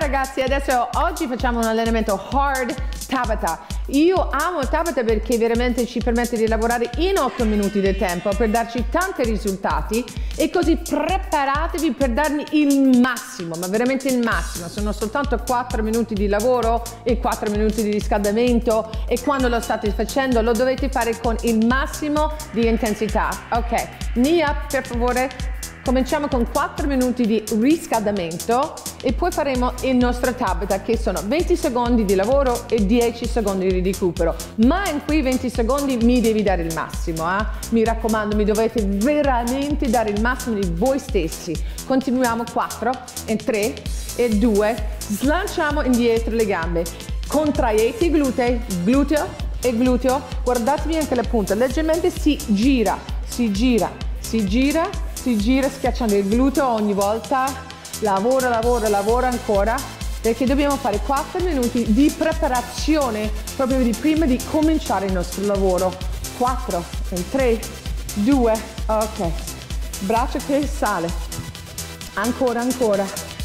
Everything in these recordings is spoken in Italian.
ragazzi, adesso oggi facciamo un allenamento hard Tabata. Io amo Tabata perché veramente ci permette di lavorare in 8 minuti del tempo per darci tanti risultati e così preparatevi per darmi il massimo, ma veramente il massimo. Sono soltanto 4 minuti di lavoro e 4 minuti di riscaldamento e quando lo state facendo lo dovete fare con il massimo di intensità. Ok, Nia, per favore. Cominciamo con 4 minuti di riscaldamento e poi faremo il nostro Tabata che sono 20 secondi di lavoro e 10 secondi di recupero. Ma in quei 20 secondi mi devi dare il massimo, Mi raccomando, mi dovete veramente dare il massimo di voi stessi. Continuiamo 4 e 3 e 2, slanciamo indietro le gambe, contraete i glutei, gluteo e gluteo, guardatevi anche la punta, leggermente si gira, si gira, si gira. Si gira schiacciando il gluteo ogni volta, lavora, lavora, lavora ancora, perché dobbiamo fare 4 minuti di preparazione proprio di prima di cominciare il nostro lavoro. 4, 3, 2, ok, braccio che sale, ancora, ancora,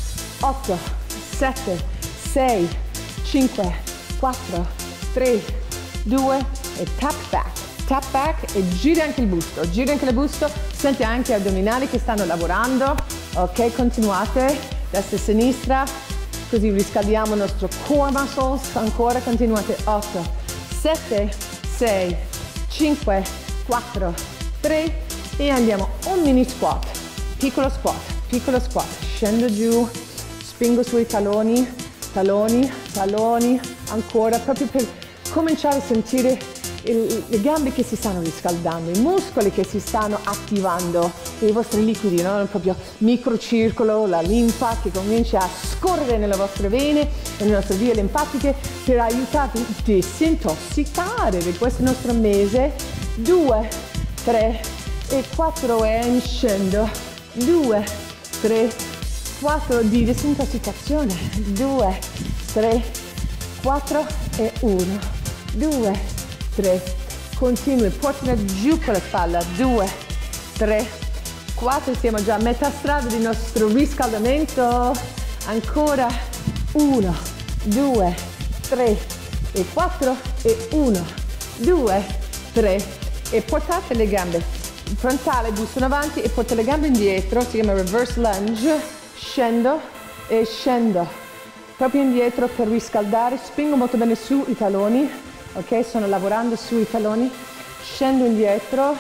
8, 7, 6, 5, 4, 3, 2 e tap back e giri anche il busto, giri anche il busto, senti anche gli addominali che stanno lavorando, ok, continuate, destra e sinistra, così riscaldiamo il nostro core muscles, ancora continuate, 8, 7, 6, 5, 4, 3 e andiamo, un mini squat, piccolo squat, scendo giù, spingo sui taloni, taloni, taloni, ancora, proprio per cominciare a sentire le gambe che si stanno riscaldando, i muscoli che si stanno attivando, i vostri liquidi, no? Proprio microcircolo, la linfa che comincia a scorrere nelle vostre vene, nelle nostre vie linfatiche per aiutarvi a disintossicare, perché questo è il nostro mese. 2, 3 e 4 e scendo, 2, 3, 4 di disintossicazione, 2, 3, 4 e 1, 2, 3, continui, portala giù con la spalla, 2, 3, 4, siamo già a metà strada del nostro riscaldamento, ancora, 1, 2, 3 e 4 e 1, 2, 3 e portate le gambe frontale, busto in avanti e portate le gambe indietro, si chiama reverse lunge, scendo e scendo, proprio indietro per riscaldare, spingo molto bene sui taloni. Ok, sto lavorando sui taloni, scendo indietro,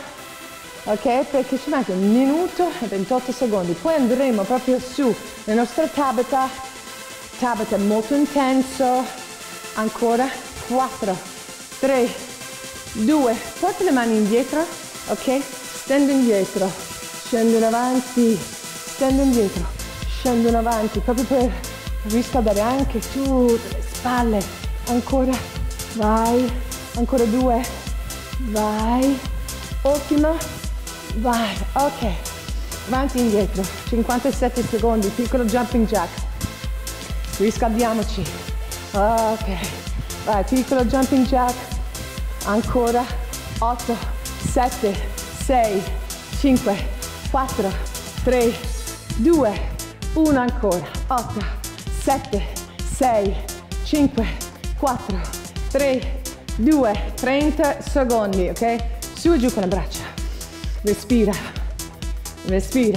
ok, perché ci mette 1 minuto e 28 secondi, poi andremo proprio su nel nostro Tabata, Tabata molto intenso, ancora, 4, 3, 2, porta le mani indietro, ok, stendo indietro, scendo in avanti, stendo indietro, scendo in avanti, proprio per riscaldare anche tutte le spalle, ancora, vai, ancora 2, vai, ottimo, vai, ok, avanti e indietro, 57 secondi, piccolo jumping jack, riscaldiamoci, ok, vai, piccolo jumping jack, ancora, 8, 7, 6, 5, 4, 3, 2, 1 ancora, 8, 7, 6, 5, 4, 3, 2, 30 secondi, ok? Su e giù con le braccia. Respira, respira.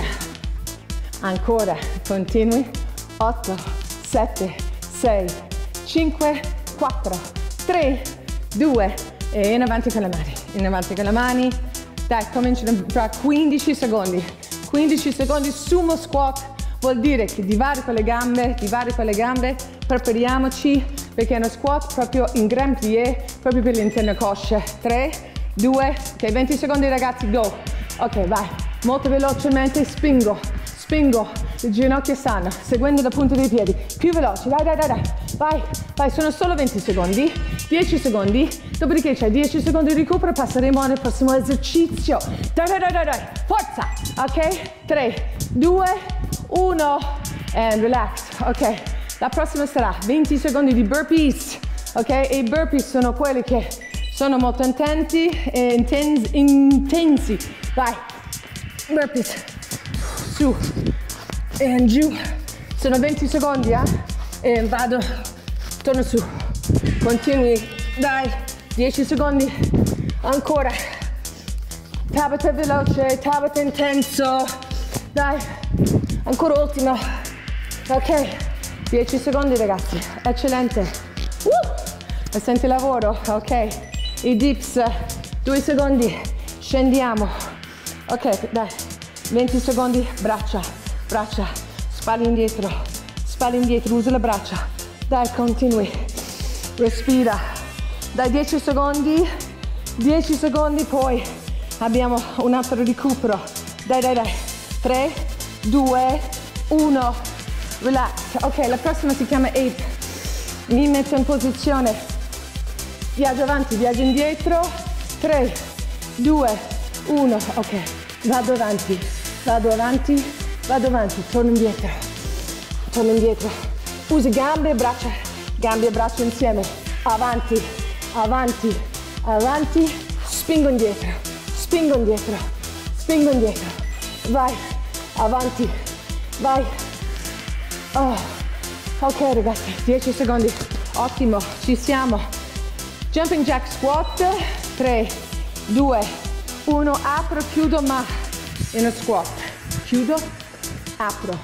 Ancora, continui. 8, 7, 6, 5, 4, 3, 2 e in avanti con le mani. In avanti con le mani. Dai, cominciano tra 15 secondi. 15 secondi, sumo squat. Vuol dire che divarico le gambe, prepariamoci perché è uno squat proprio in grand plié, proprio per l'interne cosce. 3, 2, ok, 20 secondi ragazzi, go. Ok, vai, molto velocemente, spingo, spingo, le ginocchia stanno, seguendo la punta dei piedi, più veloci, dai, dai, dai, dai, vai, vai, sono solo 20 secondi, 10 secondi, dopodiché c'è 10 secondi di recupero, passeremo al prossimo esercizio. Dai, dai, dai, dai, dai, forza, ok, 3, 2, 1, and relax, ok. La prossima sarà 20 secondi di burpees, ok? E i burpees sono quelli che sono molto intensi. Vai, burpees, su e giù. Sono 20 secondi, e vado, torno su, continui, dai, 10 secondi, ancora, Tabata veloce, Tabata intenso, dai, ancora ultimo, ok, 10 secondi ragazzi, eccellente, e senti il lavoro, ok, i dips, 2 secondi, scendiamo, ok, dai, 20 secondi, braccia, braccia, spalle indietro, usa le braccia, dai, continui, respira, dai, 10 secondi, poi abbiamo un altro recupero, dai, 3, 2, 1, relax, ok, la prossima si chiama Ape, mi metto in posizione, viaggio avanti, viaggio indietro, 3, 2, 1, ok, vado avanti, torno indietro, usi gambe e braccia insieme, avanti, spingo indietro, vai, avanti, vai, ok ragazzi, 10 secondi, ottimo, ci siamo, jumping jack squat, 3, 2, 1, apro, chiudo, ma in uno squat, chiudo, apro,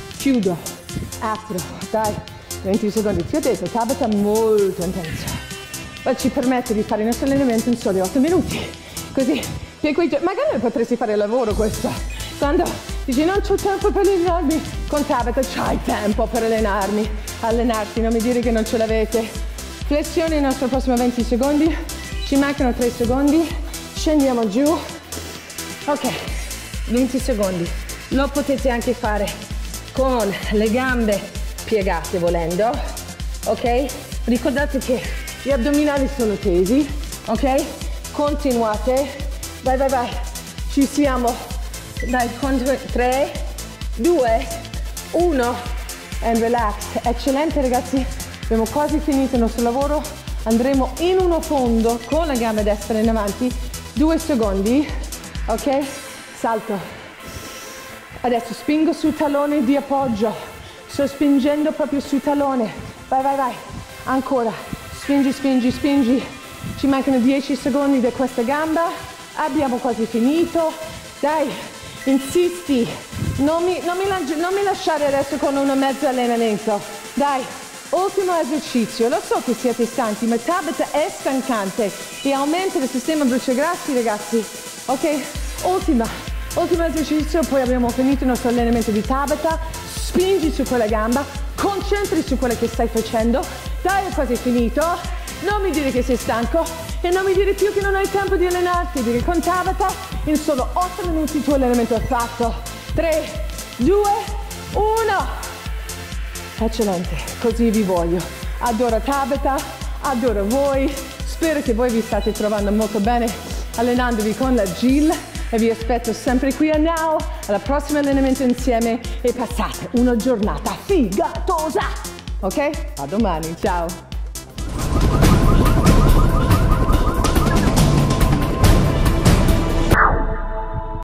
dai, 20 secondi, ti ho detto, Tabata molto intenso, ma ci permette di fare il nostro allenamento in soli 8 minuti, così, magari potresti fare il lavoro questo, quando dici non c'ho tempo per allenarmi, con Tabata c'hai tempo per allenarti, non mi dire che non ce l'avete, flessione, il nostro prossimo 20 secondi, ci mancano 3 secondi, scendiamo giù, ok, 20 secondi, lo potete anche fare con le gambe piegate volendo, ok? Ricordate che gli addominali sono tesi, ok? Continuate, vai, ci siamo, dai, 3, 2, 1, and relax, eccellente ragazzi, abbiamo quasi finito il nostro lavoro, andremo in uno fondo con la gamba destra in avanti, 2 secondi, ok? Salto, adesso spingo sul tallone di appoggio, sto spingendo proprio sul tallone, vai, ancora, spingi, ci mancano 10 secondi di questa gamba, abbiamo quasi finito, dai, insisti, non mi lasciare adesso con un mezzo allenamento, dai, ultimo esercizio, lo so che siete stanchi, ma Tabata è stancante e aumenta il sistema bruciagrassi ragazzi, ok? Ultimo esercizio, poi abbiamo finito il nostro allenamento di Tabata, spingi su quella gamba, concentri su quello che stai facendo, dai, è quasi finito, non mi dire che sei stanco e non mi dire più che non hai tempo di allenarti, perché con Tabata in solo 8 minuti il tuo allenamento è fatto, 3, 2, 1, eccellente, così vi voglio, adoro Tabata, adoro voi, spero che voi vi state trovando molto bene allenandovi con la Jill e vi aspetto sempre qui a Now, alla prossima allenamento insieme e passate una giornata figatosa, ok? A domani, ciao!